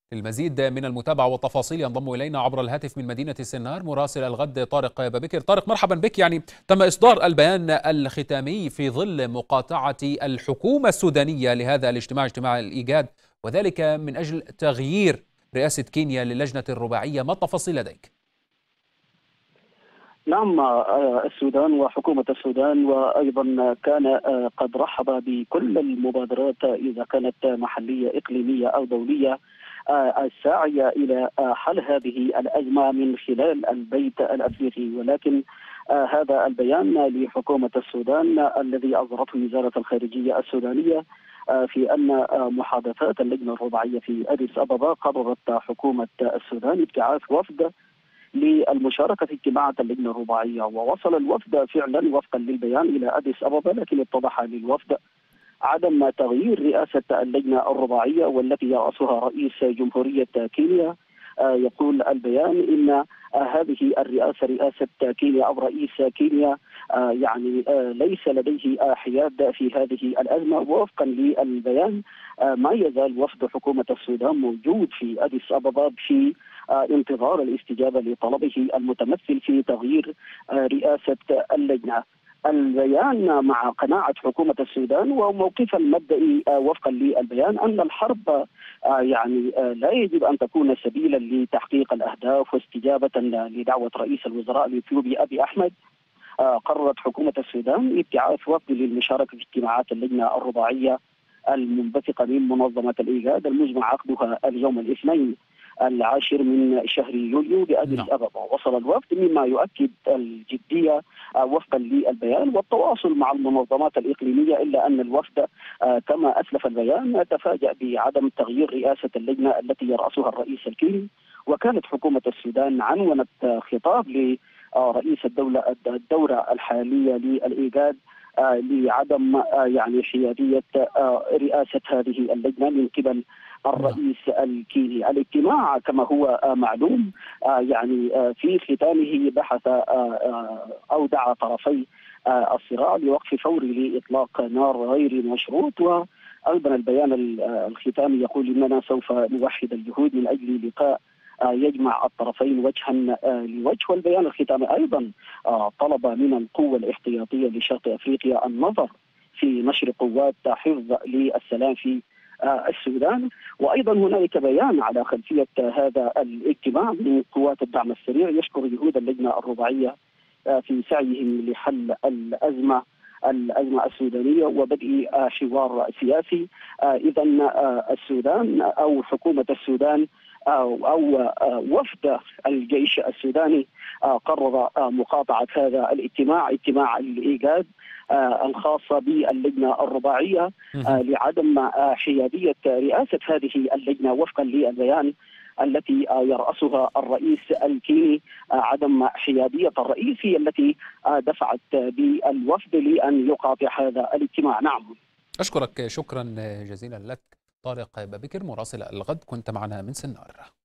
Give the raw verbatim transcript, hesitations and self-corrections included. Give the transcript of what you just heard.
للمزيد من المتابعة والتفاصيل ينضم إلينا عبر الهاتف من مدينة سنار مراسل الغد طارق بابكر. طارق، مرحبا بك. يعني تم إصدار البيان الختامي في ظل مقاطعة الحكومة السودانية لهذا الاجتماع، اجتماع الإيجاد، وذلك من أجل تغيير رئاسة كينيا للجنة الرباعية. ما التفاصيل لديك؟ نعم، السودان وحكومة السودان وأيضا كان قد رحب بكل المبادرات إذا كانت محلية إقليمية أو دولية الساعية إلى حل هذه الأزمة من خلال البيت الأفريقي. ولكن هذا البيان لحكومة السودان الذي أصدرته وزارة الخارجية السودانية في أن محادثات اللجنة الرباعية في أديس أبابا قررت حكومة السودان ابتعاث وفد للمشاركة في اجتماعات اللجنة الرباعية، ووصل الوفد فعلا وفقا للبيان إلى أديس أبابا، لكن اتضح للوفد عدم تغيير رئاسة اللجنة الرباعية والتي يرأسها رئيس جمهورية كينيا. يقول البيان إن هذه الرئاسة رئاسة كينيا أو رئيس كينيا يعني ليس لديه حياد في هذه الأزمة. ووفقا للبيان ما يزال وفد حكومة السودان موجود في أديس أبابا في انتظار الاستجابة لطلبه المتمثل في تغيير رئاسة اللجنة. البيان مع قناعة حكومة السودان وموقفها المبدئي وفقا للبيان أن الحرب يعني لا يجب أن تكون سبيلا لتحقيق الأهداف. واستجابة لدعوة رئيس الوزراء الإثيوبي أبي أحمد، قررت حكومة السودان ابتعاث وفد للمشاركة في اجتماعات اللجنة الرباعية المنبثقة من منظمة الإيجاد المجمع عقدها اليوم الاثنين العاشر من شهر يوليو بأديس نعم. أبابا. وصل الوفد مما يؤكد الجدية وفقا للبيان والتواصل مع المنظمات الإقليمية، إلا أن الوفد كما أسلف البيان تفاجأ بعدم تغيير رئاسة اللجنة التي يرأسها الرئيس الكيني. وكانت حكومة السودان عنونت خطاب لرئيس الدولة الدورة الحالية للإيجاد لعدم يعني حيادية رئاسة هذه اللجنة من قبل الرئيس الكيني. الاجتماع كما هو معلوم يعني في ختامه بحث أو دعا طرفي الصراع لوقف فوري لإطلاق نار غير مشروط. وأيضا البيان الختامي يقول إننا سوف نوحد الجهود من أجل لقاء يجمع الطرفين وجها لوجه. والبيان الختامي أيضا طلب من القوة الاحتياطية لشرق أفريقيا النظر في نشر قوات حفظ للسلام في السودان. وأيضا هنالك بيان على خلفية هذا الاجتماع من قوات الدعم السريع يشكر جهود اللجنة الرباعية في سعيهم لحل الأزمة الأزمة السودانية وبدء حوار سياسي. إذا السودان أو حكومة السودان أو, أو وفد الجيش السوداني قرر مقاطعة هذا الاجتماع، اجتماع الإيجاد الخاصة باللجنة الرباعية لعدم حيادية رئاسة هذه اللجنة وفقا للبيان التي يرأسها الرئيس الكيني. عدم حيادية الرئيس هي التي دفعت بالوفد لأن يقاطع هذا الاجتماع. نعم، أشكرك شكرا جزيلا لك طارق بابكر مراسل الغد، كنت معنا من سنار.